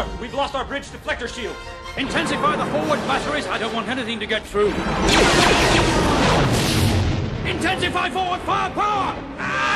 Sir, we've lost our bridge deflector shield. Intensify the forward batteries. I don't want anything to get through. Intensify forward firepower!